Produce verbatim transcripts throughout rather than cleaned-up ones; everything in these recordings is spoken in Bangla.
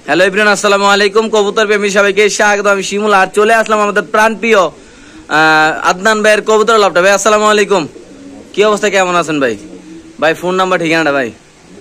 হ্যালো এভরিওয়ান, আসসালামু আলাইকুম। কবুতর প্রেমী সবাইকে স্বাগত। আমি শিমুল আর চলে আসলাম আমাদের প্রাণপ্রিয় আদনান ভাইয়ের কবুতর লাভটা। ভাই আসসালামু আলাইকুম, কি অবস্থা, কেমন আছেন ভাই? ভাই ফোন নাম্বার ঠিকানাটা ভাই?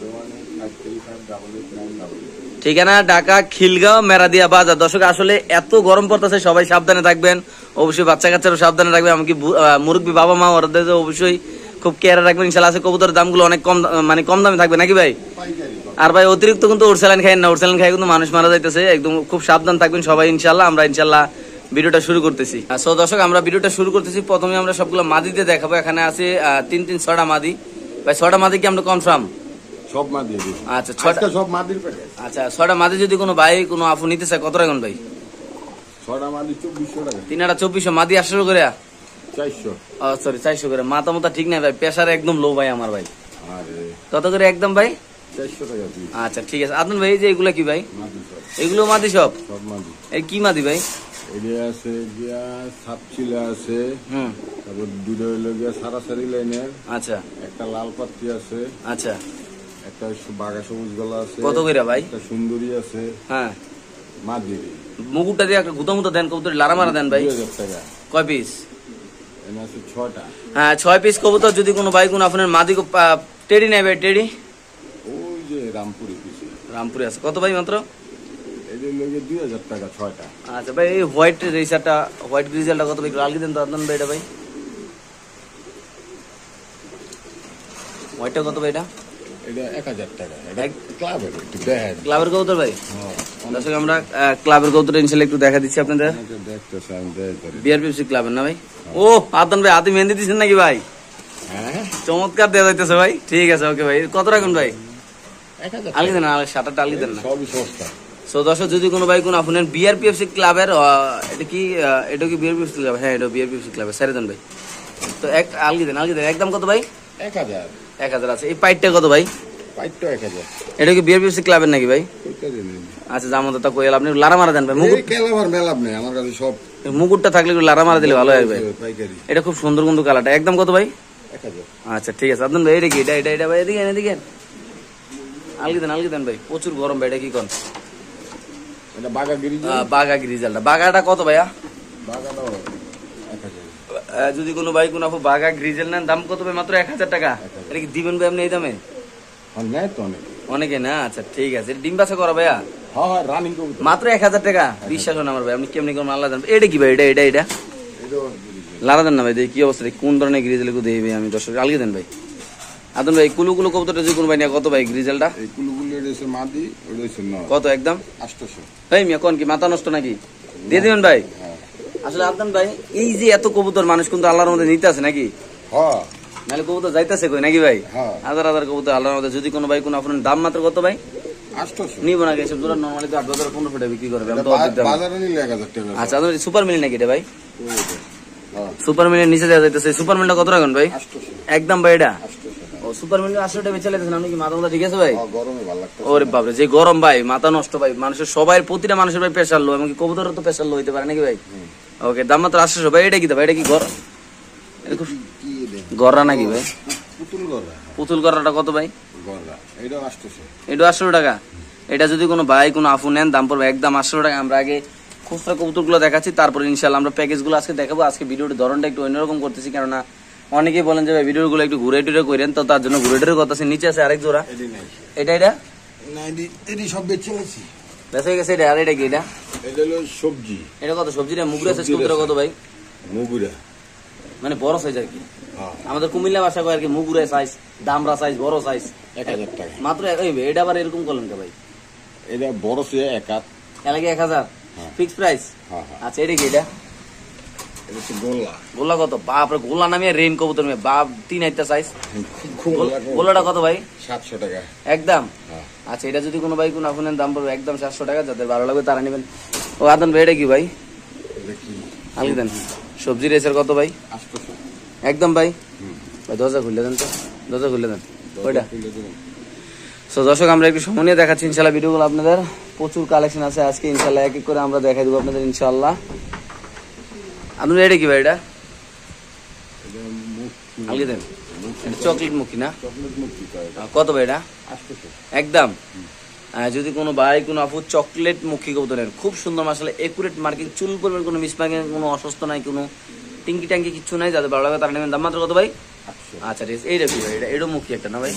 ঠিকানা ঢাকা খিলগাঁও মেরাদিয়া বাজার। দর্শক আসলে এত গরম পড়তেছে, সবাই সাবধানে থাকবেন, অবশ্যই বাচ্চা কাচ্চারও সাবধানে রাখবেন, এমনকি মুরব্বী বাবা মা ওদের অবশ্যই খুব কেয়ার রাখবেন ইনশাল্লাহ। আছে কবুতরের দামগুলো অনেক কম, মানে কম দামে থাকবে নাকি ভাই? আর ভাই অতিরিক্ত কিন্তু ওরসালাইন খাই না, ওরসালাইন খাই কিন্তু মানুষ মারা যাইতেছে, একদম খুব সাবধান থাকবেন সবাই ইনশাল্লাহ। আমরা ইনশাল্লাহ ভিডিওটা শুরু করতেছি। সো দর্শক আমরা ভিডিওটা শুরু করতেছি। প্রথমে আমরা সবগুলো মাদিতে দেখাবো। এখানে আছে তিন তিন ছটা মাদি। ভাই ছটা মাদি কি আমরা কনফার্ম? সব মাদি। আচ্ছা ছটা সব মাদির প্যাকেজ। আচ্ছা ছটা মাদি যদি কোনো ভাই কোনো আফু নিতে চায় কত রাখুন ভাই? ছটা মাদি চব্বিশশো টাকা। তিন আটা চব্বিশশো, মাদি আটশো করে চারশো। ও সরি চারশো করে। মাথা মাথা ঠিক নাই ভাই, প্রেসার একদম লো ভাই আমার ভাই। কত করে একদম ভাই? চারশো টাকা। আচ্ছা ঠিক আছে। আদনান ভাই যে এগুলা কি ভাই? এগুলো মাদি সব? সব মাদি। এই কি মাদি ভাই? এটা আছে গিয়া সাপচিলা আছে, হুম, তারপর দুটো হলো গিয়া সারাসারি লাইনের। আচ্ছা একটা লাল পাত্রি আছে। আচ্ছা একটা বাঘা সবুজ গলা আছে। কত করে ভাই? একটা সুন্দরী আছে। হ্যাঁ মাদি। মুকুটটা দিয়ে একটা গুতা মুতা দেন, কবুতর লারা মারা দেন ভাই। দুই হাজার টাকা। কয় পিস? এনে আছে ছয়টা। হ্যাঁ ছয় পিস কবুতর যদি কোনো ভাই কোনো আপনার মাদি টেডি নেই ভাই? টেডি ওই যে রামপুরি পিস, রামপুরি আছে। কত ভাই মাত্র? দুই হাজার টাকা ছয়টা। আচ্ছা ভাই এই হোয়াইট রেসারটা, হোয়াইট গ্রিজেলটা কত ভাই? আলগি দেন তো আদনান ভাই। এটা ভাই হোয়াইটটা কত ভাই? এটা এটা এক হাজার টাকা। এটা ক্লাবের ক্লাবের কবুতর ভাই। দর্শক আমরা ক্লাবের কবুতর ইনশাআল্লাহ একটু দেখা দিচ্ছি আপনাদের। বিআরপিএফসি ক্লাবের না ভাই? ও আদনান ভাই হাতে মেহেন্দি দিচ্ছেন নাকি ভাই? হ্যাঁ চমৎকার দেওয়া যাইতেছে ভাই। ঠিক আছে ওকে ভাই। কত রাখুন ভাই? আলগি দেন না, সাতটা আলগি দেন না। সবই সস্তা। সো দর্শক যদি কোনো ভাই কোনো আপনার বিআরপিএফসি ক্লাবের, এটা কি এটা কি বিআরপিএফসি ক্লাব? হ্যাঁ এটা বিআরপিএফসি ক্লাবের। সাড়ে দেন ভাই। তো এক আলগি দেন, আলগি দেন। একদম কত ভাই? এক হাজার। এক হাজার আছে। এই পাইটটা কত ভাই? পাইটটা এক হাজার। এটা কি বিআরপিএফসি ক্লাবের নাকি ভাই? আচ্ছা জামা তো কইল আপনি লারা মারা দেন ভাই। মুকুট কেলাবার মেলাব নেই আমার কাছে, সব মুকুটটা থাকলে লারা মারা দিলে ভালো হয় ভাই। এটা খুব সুন্দর কিন্তু কালারটা। একদম কত ভাই? এক হাজার। আচ্ছা ঠিক আছে। আপনার ভাই এটা কি? এটা এটা এটা ভাই এদিকে এদিকে আলগি দেন, আলগি দেন ভাই। প্রচুর গরম ভাই। এটা কি কোন? এটা বাঘা গ্রিজেল। বাঘা গ্রিজেলটা। বাঘাটা কত ভাইয়া? বাঘাটা এক হাজার। যদি কোনো ভাই কোনো আপু বাঘা গ্রিজেল নেন দাম কত ভাই? মাত্র এক হাজার টাকা। এটা কি দিবেন ভাই আপনি এই দামে? অনেকে না। আচ্ছা ঠিক আছে। ডিম বাছা করা ভাইয়া? হ্যাঁ রানিং কবুতর। মাত্র এক হাজার টাকা। বিশ্বাস হয় না আমার ভাই। আপনি কেমনি কোন আল্লাহ জানেন। এটা কি ভাই? এটা এটা এটা লারা দেন না ভাই। দেখি কি অবস্থা, কোন ধরনের গ্রিজেল একটু দেখি ভাই। আমি দর্শক আলগি দেন ভাই। আদন ভাই কুলু কুলু কবুতরটা যে কোন ভাই নিয়ে কত ভাই গ্রিজেলটা? এই কুলু কুলু এটা মাদি, ওটা হইছে না। কত একদম? আটশো। এই মিয়া কোন কি মাথা নষ্ট নাকি? দিয়ে দিবেন ভাই। আসলে আদন ভাই এই যে এত কবুতর মানুষ কিন্তু আল্লাহর মধ্যে নিতে আছে নাকি? হ্যাঁ নাহলে কবুতর যাইতেছে কই নাকি ভাই? হাজার হাজার কবুতর আল্লাহর মধ্যে। যদি কোনো ভাই কোনো আপনার দাম মাত্র কত ভাই? আটশো নিব না। এসব জোড়া নরমালি তো আট হাজার পনেরো ফুটে বিক্রি করবে। বাজারে নিলে এক হাজার টাকা। আচ্ছা আদন সুপার মিল নাকি এটা ভাই? সুপার মিলের নিচে দেওয়া যাইতেছে। সুপার মিলটা কত রাখুন ভাই? একদম ভাই এটা ও সুপার মিল আটশো টাকা বেচে লেগেছেন আপনি কি? মাথা মাথা ঠিক আছে ভাই? ওরে বাপরে যে গরম ভাই, মাথা নষ্ট ভাই। মানুষের সবাই প্রতিটা মানুষের ভাই প্রেশার লো, এমনকি কবুতরের তো প্রেশার লো হইতে পারে নাকি ভাই? ওকে দাম মাত্র আটশো ভাই। এটা কি ভাই? এটা কি ঘর গররা নাকি ভাই? পুতুল গররাটা কত ভাই? এটা আটশো টাকা। এটা যদি কোনো ভাই কোনো আফু নেন দাম পড়বে একদম আটশো টাকা। আমরা আগে খুচরা কবুতর গুলো দেখাচ্ছি, তারপরে ইনশাল্লাহ আমরা প্যাকেজ গুলো আজকে দেখাবো। আজকে ভিডিওর ধরনটা একটু অন্যরকম করতেছি, কেননা অনেকেই বলেন যে ভিডিও গুলো একটু ঘুরে টুরে করেন, তো তার জন্য ঘুরে টুরে করতেছি। নিচে আছে আরেক জোড়া। এটা এটা সব বেঁচে গেছে, বেঁচে গেছে। এটা আর এটা কি? এটা এটা হলো সবজি। এটা কত? সবজিটা মুগুরা সাইজ কবুতর কত ভাই? মুগুরা মানে বড় সাইজ আর কি। আমাদের কুমিল্লা ভাষা কয় আর কি মুগুরা সাইজ, দামরা সাইজ, বড় সাইজ। এক হাজার টাকা মাত্র। এটা আবার এরকম করলেন কে ভাই? এটা বড় সে এক হাত এলাকা এক হাজার ফিক্স প্রাইস। আচ্ছা এটা কি? এটা গোলা। গোলা কত? বাপরে গোলা নামিয়ে রেন কবুতর মেয়ে বাপ তিন হাইটা সাইজ। গোলাটা কত ভাই? সাতশো টাকা একদম। আচ্ছা এটা যদি কোনো ভাই কোনো আপনার দাম পড়বে একদম সাতশো টাকা। যাদের ভালো লাগবে তারা নেবেন। ও আদন ভাই এটা কি ভাই? আলগি দেন। সবজি রেসের কত ভাই? একদম ভাই। ভাই দরজা খুলে দেন তো, দরজা খুলে দেন ওইটা। সো দর্শক আমরা একটু সময় নিয়ে দেখাচ্ছি ইনশাল্লাহ ভিডিওগুলো আপনাদের। প্রচুর কালেকশন আছে আজকে ইনশাল্লাহ, এক এক করে আমরা দেখাই দেবো আপনাদের ইনশাল্লাহ। আপনার এটা কি ভাই? এটা আলগি দেন। চকলেট মুখী না? কত ভাই এটা? একদম যদি কোনো ভাই কোনো আপু চকলেট মুখী কবুতর নেন, খুব সুন্দর মাশাআল্লাহ, একুরেট মার্কিং, চুল পরিমাণ কোনো মিসমার্কিং, কোনো অসুস্থ নাই, কোনো টিঙ্কি টাঙ্কি কিছু নাই, যাদের ভালো লাগে তারা নেবেন। দাম মাত্র কত ভাই? আচ্ছা ঠিক আছে। এইটা কি ভাই? এটা এটাও মুখী একটা না ভাই?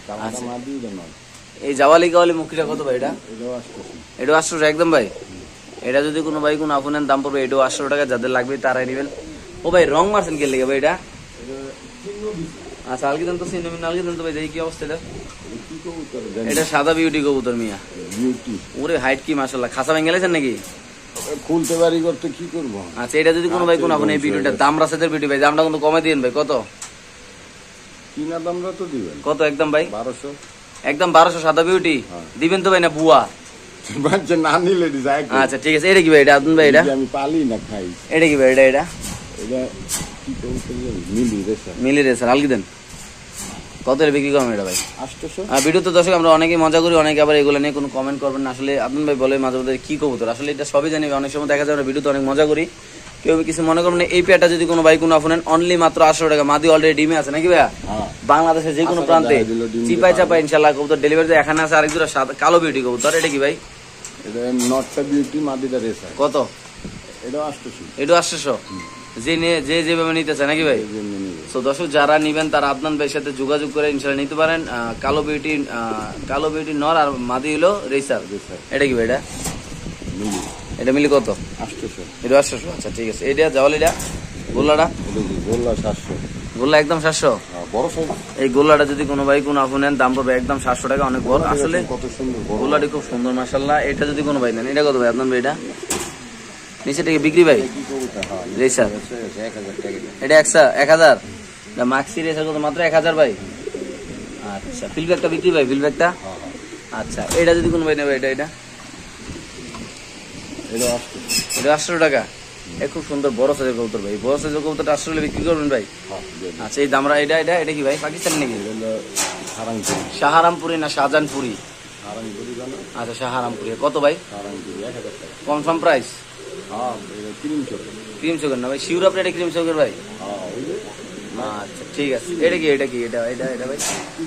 এই জাওয়ালি গাওয়ালি মুখীটা কত ভাই? এটা এটাও আটশো একদম ভাই। এটা যদি কোনো ভাই কোনো আপু নেন দাম পড়বে এটাও আটশো টাকা, যাদের লাগবে তারাই নেবেন। ও ভাই রং মারছেন কে লেগে ভাই এটা? আচ্ছা আলগি দেন তো, সিনেমিন আলগি দেন তো ভাই, দেখি কি অবস্থা এটা। এটা সাদা বিউটি কবুতর মিয়া, বিউটি। ওরে হাইট কি মাশাআল্লাহ, খাসা ভেঙে গেলেছেন নাকি? খুলতে পারি করতে কি করব। আচ্ছা এটা যদি কোনো ভাই কোনো আপনি এই ভিডিওটা দাম রাসেদের ভিডিও ভাই, দামটা কিন্তু কমাই দিবেন ভাই। কত কিনা দামটা তো দিবেন? কত একদম ভাই? বারোশো একদম বারোশো সাদা বিউটি দিবেন তো ভাই, না বুয়া বাচ্চা না নিলে যায়। আচ্ছা ঠিক আছে। এটা কি ভাই? এটা আদুন ভাই এটা আমি পালি না খাই। এটা কি ভাই? এটা এটা এটা কি কবুতর মিলি রেসার, মিলি রেসার আলগি দেন। কত এর বিক্রি করবেন এটা ভাই? আটশো। আর ভিডিও তো দর্শক আমরা অনেকেই মজা করি, অনেকে আবার এগুলো নিয়ে কোনো কমেন্ট করবেন না। আসলে আদুন ভাই বলে মাঝে মধ্যে কি কবুতর, আসলে এটা সবই জানি, অনেক সময় দেখা যায় আমরা ভিডিওতে অনেক মজা করি, কেউ কিছু মনে করবেন না। এই পেয়ারটা যদি কোনো ভাই কোনো আপনার অনলি মাত্র আটশো টাকা, মাদি অলরেডি ডিমে আছে নাকি ভাইয়া? বাংলাদেশের যে কোনো প্রান্তে চিপাই চাপাই ইনশাল্লাহ কবুতর ডেলিভারি এখানে আছে। আরেক দুটো কালো বিউটি কবুতর, এটা কি ভাই? এটা নটটা বিউটি, মাদিটা রেসার। কত? এটা আটশো। এটা আটশো। যে নিয়ে যে যেভাবে নিতে চায় নাকি ভাই? তো দর্শক যারা নিবেন তারা আদনান ভাইয়ের সাথে যোগাযোগ করে ইনশাল্লাহ নিতে পারেন। কালো বিউটি, কালো বিউটি নর, আর মাদি হলো রেসার। এটা কি ভাই? এটা এটা মিলি কত? আটশো। এটা আটশো। আচ্ছা ঠিক আছে। এটা যাওয়াল, এটা গোল্লাটা? গোল্লা সাতশো। গোল্লা একদম সাতশো। এই গোল্লাটা যদি কোনো ভাই কোনো আপু নেন দাম পড়বে একদম সাতশো টাকা, অনেক বড় আসলে। কত সুন্দর গোল্লাটি, খুব সুন্দর মাশাআল্লাহ। এটা যদি কোনো ভাই নেন, এটা কত ভাই আদনান ভাই? এটা নিচে থেকে বিক্রি ভাই রেসার, এটা একশো এক হাজার। মাক্সি রেসার কত? মাত্র এক হাজার ভাই। আচ্ছা ফিলব্যাকটা বিক্রি ভাই? ফিলব্যাকটা আচ্ছা। এটা যদি কোনো ভাই নেবে, এটা এটা এটা আটশো টাকা। এ খুব সুন্দর বড় সাইজের কবুতর ভাই, বড় সাইজের কবুতরটা আটশো টাকা বিক্রি করবেন ভাই। আচ্ছা এই দামরা এটা এটা এটা কি ভাই? পাকিস্তানি নাকি? সাহারামপুরি না শাহজাহানপুরি? আচ্ছা সাহারামপুরি। কত ভাই? Confirm price? ক্রিম চোখের না ভাই? শিউর আপনি এটা ক্রিম চোখের ভাই? আচ্ছা ঠিক আছে। এটা কি? এটা কি? এটা এটা এটা ভাই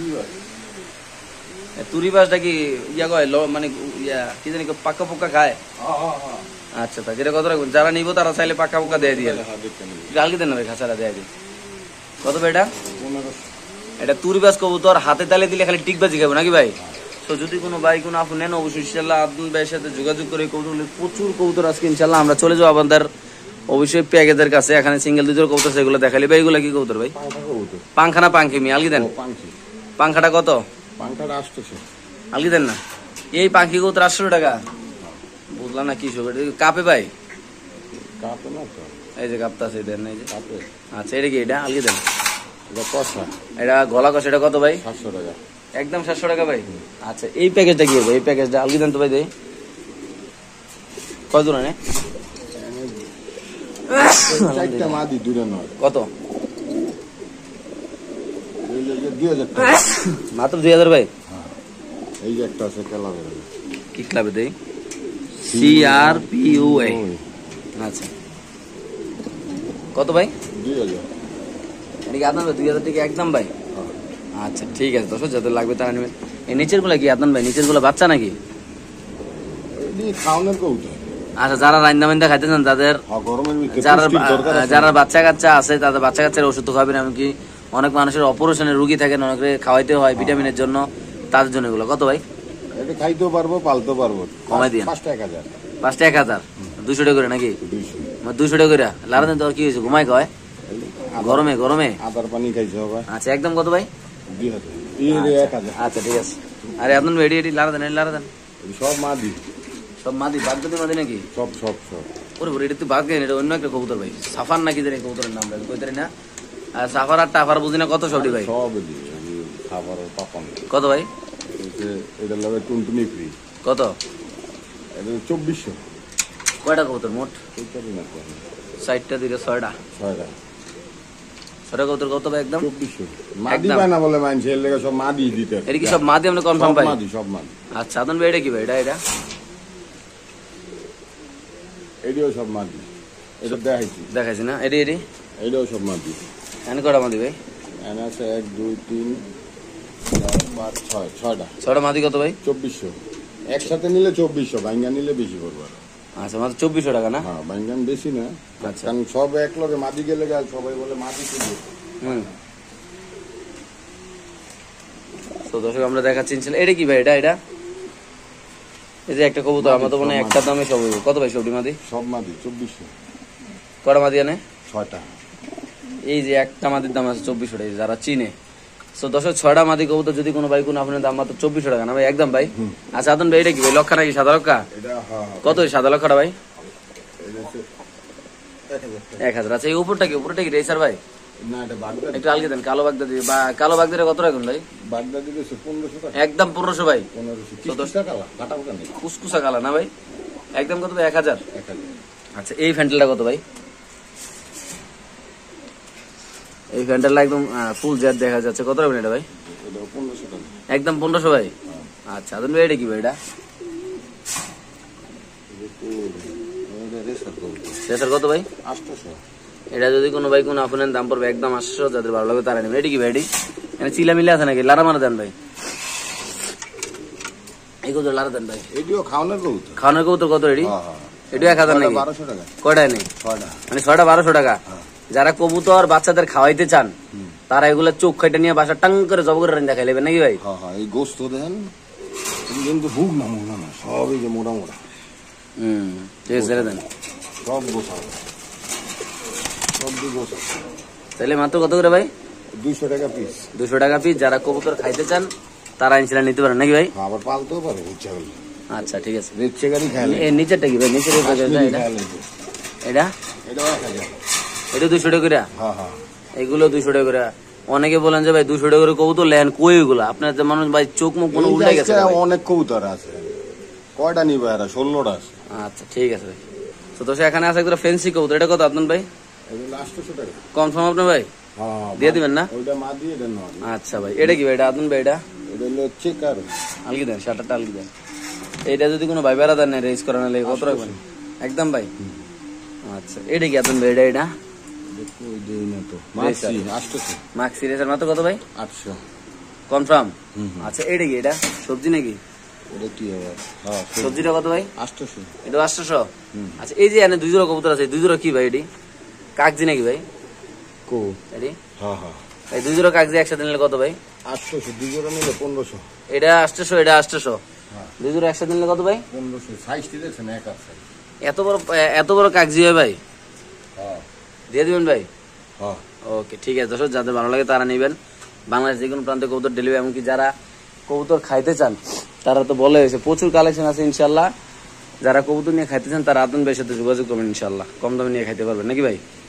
তুরি বাসটা কি ইয়া কয় মানে ইয়া কি জানি পাক্কা পোক্কা খায়? আচ্ছা তা যেটা কত রাখবেন? যারা নিবো তারা চাইলে পাক্কা পোক্কা দিয়ে দিয়ে গালকে দেন না ভাই, খাঁচাটা দেয় দিই। কত ভাই এটা? এটা তুরি বাস কবুতর, হাতে তালে দিলে খালি টিকবাজি খাবে নাকি ভাই? তো যদি কোনো ভাই কোনো আপু নেন অবশ্যই ইনশাল্লাহ আব্দুল ভাইয়ের সাথে যোগাযোগ করে কবুতর, প্রচুর কবুতর আজকে ইনশাল্লাহ আমরা চলে যাবো আমাদের অবশ্যই প্যাকেজের কাছে। এখানে সিঙ্গেল দুজোর কবুতর সেগুলো দেখালি ভাই। এগুলো কি কবুতর ভাই? পাংখা না পাংখি মি? আলগি দেন। পাংখাটা কত? পাংখাটা আটশো। আলগি দেন না। এই পাখি কবুতর আটশো টাকা? বুঝলাম না কি সব। কাপে ভাই? কাপে না তো, এই যে কাপটা আছে দেন, এই যে কাপে। আচ্ছা এটা কি? এটা আলগি দেন। এটা কষা, এটা গলা কষা। এটা কত ভাই? সাতশো টাকা। একদম সাতশো টাকা ভাই। আচ্ছা এই প্যাকেজটা কি হবে? এই প্যাকেজটা আলগি দেন তো ভাই, দেই কত দূর নে? চারটা মাদি দূরে নয়। কত? দুই হাজার টাকা মাত্র দুই হাজার ভাই। এই যে একটা আছে ক্লাবের। কি ক্লাবে দেই? C R P U A. আচ্ছা কত ভাই? দুই হাজার। এটা কি আপনার দুই হাজার টাকা একদম ভাই? আচ্ছা ঠিক আছে দর্শক যাদের লাগবে তারা নেবেন। এই নিচের গুলা কি আদনান ভাই? নিচের গুলা বাচ্চা নাকি? খাওয়ানোর কবুতর। আচ্ছা যারা রান্না বান্না খাইতে চান, যাদের যারা যারা বাচ্চা কাচ্চা আছে তাদের বাচ্চা কাচ্চার ওষুধ খাবেন, এমনকি অনেক মানুষের অপারেশনের রুগী থাকেন, অনেকে খাওয়াইতে হয় ভিটামিনের জন্য, তাদের জন্য এগুলো কত ভাই? এটা খাইতেও পারবো পালতেও পারবো। কমাই দিয়ে পাঁচটা এক হাজার। পাঁচটা এক হাজার দুইশো টাকা করে নাকি? দুইশো টাকা করে লারা দেন তো। আর কি হয়েছে? ঘুমাই কয় গরমে গরমে আদার পানি খাইছে হবে। আচ্ছা একদম কত ভাই? দুই হাজার। আচ্ছা ঠিক আছে। আরে আপনার এডি এডি লারা দেন, লারা দেন। সব মাদি, সব মাদি? বাদ দিতে মাদি নাকি? সব সব সব। ওরে ওরে এটা তুই বাদ গেন, এটা অন্য একটা কবুতর ভাই। সাফার নাকি জানি কবুতরের নাম রাখি কইতারি না। আর সাফার আর টাফার বুঝি না। কত সবটি ভাই? সব খাবার পাপান। কত ভাই? এটা লাগে টুনটুনি ফ্রি। কত? এটা চব্বিশশো। কয়টা কবুতর মোট? ষাটটা দিকে ছয়টা। ছয়টা ছয়টা কবুতর কত ভাই? একদম চব্বিশশো। মাদি পায় না বলে মানছে, এর লেগে সব মাদি দিতে। এটা কি সব মাদি? আমরা কনফার্ম পাই? মাদি, সব মাদি। আচ্ছা আদন ভাই এটা কি ভাই? এটা এটা এডিও সব মাদি। এটা দেখাইছি দেখাইছি না? এডি এডি এডিও সব মাদি। এনে কয়টা মাদি ভাই? এনে আছে এক দুই তিন চার পাঁচ ছয়। ছয়টা। ছয়টা মাদি কত ভাই? চব্বিশশো। একসাথে নিলে চব্বিশশো, বাইঙ্গা নিলে বেশি পড়বে। আচ্ছা, মাত্র চব্বিশশো টাকা না? হ্যাঁ, বাইঙ্গান বেশি না, কারণ সব এক লগে মাদি গেলে গেল সবাই বলে মাদি কিনবে। হুম, তো দর্শক আমরা দেখাচ্ছি ইনশাআল্লাহ। এটা কি ভাই? এটা এটা এই যে একটা কবুতর, আমার তো মনে হয় একটা দামে সব হইব। কত ভাই সবটি মাদি? সব মাদি চব্বিশশো। কটা মাদি আনে? ছয়টা। এই যে একটা মাদির দাম আছে চব্বিশশো টাকা, যারা চিনে। তো দর্শক ছয়টা মাদি কবুতর যদি কোনো ভাই কোনো আপনার দাম মাত্র চব্বিশশো টাকা না ভাই, একদম ভাই। আচ্ছা আদন ভাই, এটা কি ভাই লক্ষা নাকি সাদা লক্ষা? কত সাদা লক্ষাটা ভাই? এক হাজার। আচ্ছা, এই উপরটা কি? উপরটা কি রেসার ভাই? একটু আলগে দেন, কালো বাগদাদি বা কালো বাগদাদি কত রাখুন ভাই? একদম পনেরোশো ভাই। কুসকুসা কালা না ভাই? একদম কত ভাই? এক হাজার। আচ্ছা, এই ফ্যান্টেলটা কত ভাই? এই ফ্যান্টেলটা একদম ফুল জেড দেখা যাচ্ছে, কত রাখবেন এটা ভাই? একদম পনেরোশো ভাই। আচ্ছা আদন ভাই, এটা কি ভাই? এটা রেসার কত ভাই? আটশো। এটা যদি কোনো ভাই কোনো আপনার দাম পড়বে একদম আটশো, যাদের ভালো লাগবে তারা নেবে। এটি কি ভাই? এটি এখানে চিলা মিলে আছে নাকি? লারা মারা দেন ভাই, এই কত লারা দেন ভাই? এটিও খাওয়ানোর কবুতর। খাওয়ানোর কবুতর কত? এটি এটিও এক হাজার নাকি? বারোশো টাকা। কয়টায় নেই? ছয়টা। মানে ছয়টা বারোশো টাকা। যারা কবুতর বাচ্চাদের খাওয়াইতে চান তারা এগুলো চোখ খাইটা নিয়ে বাসা টাং করে জব করে রান্না খাই নেবেন নাকি ভাই? হ্যাঁ হ্যাঁ, এই গোস্ত দেন কিন্তু হুক না মোটা না, সব এই যে মোটা মোটা। হুম, ঠিক আছে, দেন সব গোসা, সব দুই গোসা। তাহলে মাত্র কত করে ভাই? দুইশো টাকা পিস। দুশো টাকা পিস। যারা কবুতর খাইতে চান তারা ইনশাল্লাহ নিতে পারেন নাকি ভাই? আবার পালতেও পারে ইচ্ছা করলে। আচ্ছা ঠিক আছে। রেচ্ছে গাড়ি খাইলে। এই নিচেরটা কি ভাই? নিচের এটা এটা এটাও এক হাজার। এটা দুশো টাকা করে? হ্যাঁ হ্যাঁ, এগুলো দুশো টাকা করে। অনেকে বলেন যে ভাই দুশো টাকা করে কবুতর লেন কই? এগুলো আপনার যে মানুষ ভাই চোখ মুখ কোনো উল্টে গেছে। অনেক কবুতর আছে, কয়টা নিবে এরা? ষোলোটা আছে। আচ্ছা ঠিক আছে ভাই। তো তো এখানে আছে একটা ফেন্সি কবুতর, এটা কত আদনান ভাই? আটশো টাকা। কনফার্ম আপনার ভাই? দিয়ে দিবেন না? ওইটা মা দিয়ে দেন না। আচ্ছা ভাই, এটা কি ভাই? এটা আদনান ভাই, এটা এটা হলো চেকার। আলগি দেন, শাটারটা আলগি দেন। এইটা যদি কোনো ভাই বেড়া দেন রেস করানো লাগে কত রাখবেন? একদম ভাই। আচ্ছা, এটা কি আদনান ভাই? এটা এটা মাক্সি রেসার মাত্র কত ভাই? আটশো। কনফার্ম? আচ্ছা, এটা কি? এটা সবজি নাকি? এটা কি সবজিটা কত ভাই? আটশো। এটা আটশো। আচ্ছা, এই যে এখানে দুই জোড়া কবুতর আছে, দুই জোড়া কি ভাই? এটি কাগজি নাকি ভাই? কো এটি হ্যাঁ হ্যাঁ, এই দুই জোড়া কাগজি একসাথে নিলে কত ভাই? আটশো। দুই জোড়া নিলে পনেরোশো। এটা আটশো, এটা আটশো। দুই জোড়া একসাথে নিলে কত ভাই? পনেরোশো। সাইজটি দেখছেন এক আছে। এত বড় এত বড় কাগজি হয় ভাই? হ্যাঁ, দিয়ে দিবেন ভাই? হ্যাঁ, ওকে ঠিক আছে। দর্শক যাদের ভালো লাগে তারা নেবেন। বাংলাদেশ যে কোনো প্রান্তে কবুতর ডেলিভারি, এমনকি যারা কবুতর খাইতে চান তারা তো বলে হয়েছে প্রচুর কালেকশন আছে ইনশাল্লাহ। যারা কবুতর নিয়ে খাইতে চান তারা আদন ভাইয়ের সাথে যোগাযোগ করবেন, ইনশাল্লাহ কম দামে নিয়ে খাইতে পারবেন নাকি ভাই?